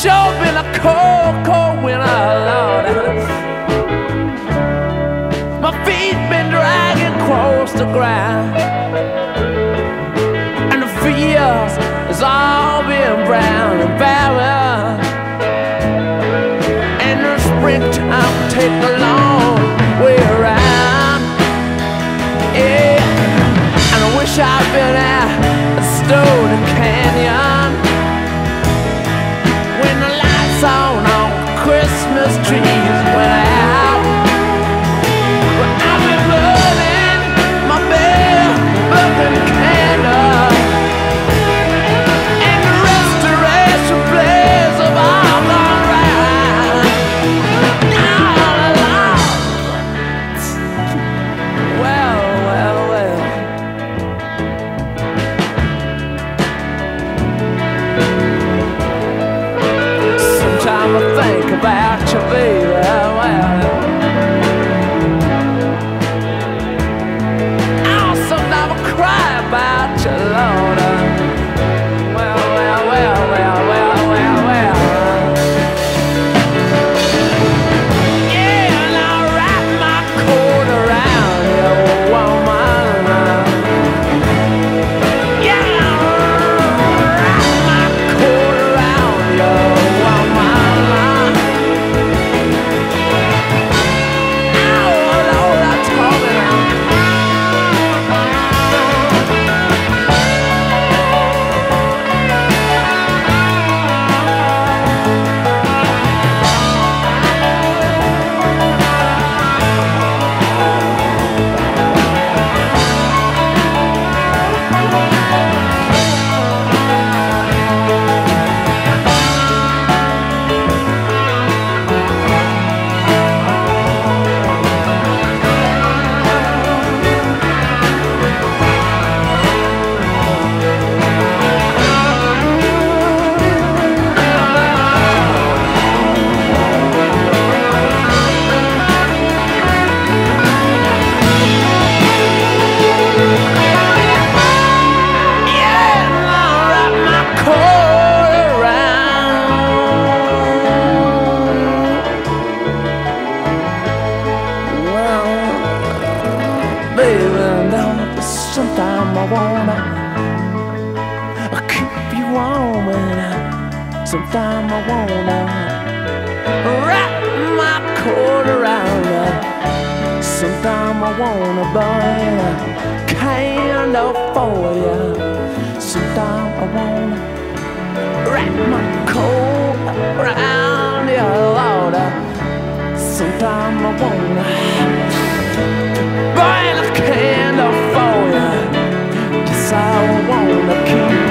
sure been a cold, cold winter, Lord. My feet been dragging across the ground, and the fields has all been brown and barren. And the springtime take a long way around. Yeah, and I wish I'd been at Stone Canyon when the lights on Christmas trees went out. But I've been burning my bare burning candle, and the restoration plays have all gone round. All along. Well, well, well. Sometimes I think about you, baby. Well, oh, sometimes I cry about you, Lord. Well, well, well, well, well, well, well. Yeah, and I wrap my coat around you, woman. Yeah, I wrap my coat around you, woman. Oh, Lord, I told you. Sometimes I wanna keep you warm, and sometimes I wanna wrap my coat around you. Sometimes I wanna burn a candle for you. Sometimes I wanna wrap my coat around you, Lord. Sometimes I wanna burn a candle for you. Yes, I wanna keep